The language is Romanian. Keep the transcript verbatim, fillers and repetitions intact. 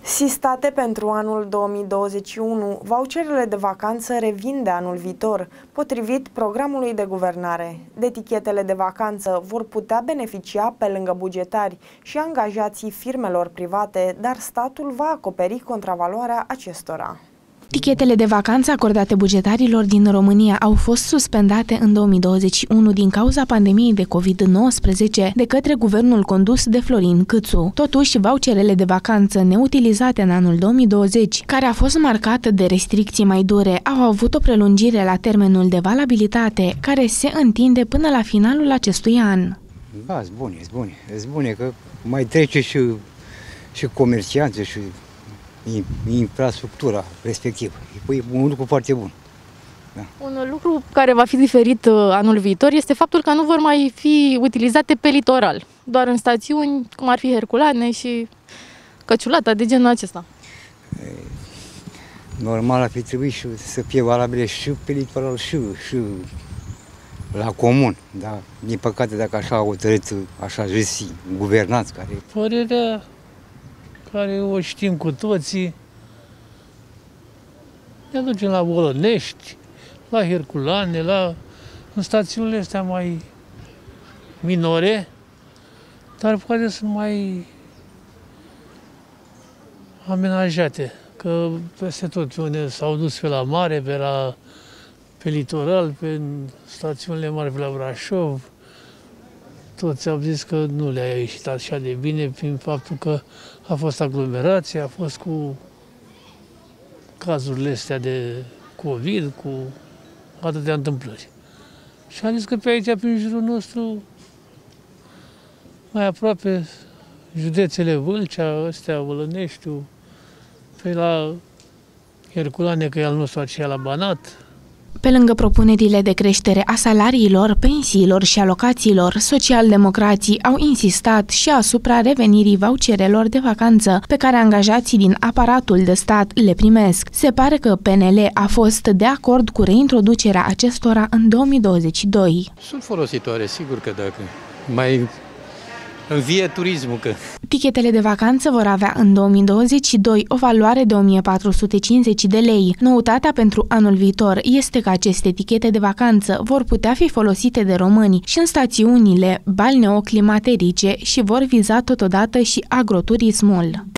Sistate pentru anul două mii douăzeci și unu, voucherele de vacanță revin de anul viitor, potrivit programului de guvernare. De tichetele de vacanță vor putea beneficia pe lângă bugetari și angajații firmelor private, dar statul va acoperi contravaloarea acestora. Tichetele de vacanță acordate bugetarilor din România au fost suspendate în două mii douăzeci și unu din cauza pandemiei de COVID nouăsprezece de către guvernul condus de Florin Câțu. Totuși, voucherele de vacanță neutilizate în anul două mii douăzeci, care a fost marcată de restricții mai dure, au avut o prelungire la termenul de valabilitate, care se întinde până la finalul acestui an. Da, sunt bune, sunt bune, sunt bune, că mai trece și, și comercianții și infrastructura respectivă. E un lucru foarte bun. Da. Un lucru care va fi diferit anul viitor este faptul că nu vor mai fi utilizate pe litoral, doar în stațiuni, cum ar fi Herculane și Căciulata, de genul acesta. E, normal ar fi trebuit și să fie valabile și pe litoral și, și la comun. Da? Din păcate, dacă așa au hotărât, așa zis, guvernanți care... Părerea care o știm cu toții, ne ducem la Bolănești, la Herculane, la, în stațiunile astea mai minore, dar poate sunt mai amenajate, că peste tot unde s-au dus pe la mare, pe, la, pe litoral, pe stațiunile mari, pe la Brașov, toți au zis că nu le-a ieșit așa de bine prin faptul că a fost aglomerație, a fost cu cazurile astea de COVID, cu atâtea întâmplări. Și am zis că pe aici, prin jurul nostru, mai aproape, județele Vâlcea, astea, Vălăneștiu, pe la Herculane, că e al nostru aceea la Banat. Pe lângă propunerile de creștere a salariilor, pensiilor și alocațiilor, socialdemocrații au insistat și asupra revenirii voucherelor de vacanță pe care angajații din aparatul de stat le primesc. Se pare că P N L a fost de acord cu reintroducerea acestora în două mii douăzeci și doi. Sunt folositoare, sigur că dacă mai învie turismul. Că... Tichetele de vacanță vor avea în două mii douăzeci și doi o valoare de o mie patru sute cincizeci de lei. Noutatea pentru anul viitor este că aceste tichete de vacanță vor putea fi folosite de români și în stațiunile balneoclimaterice și vor viza totodată și agroturismul.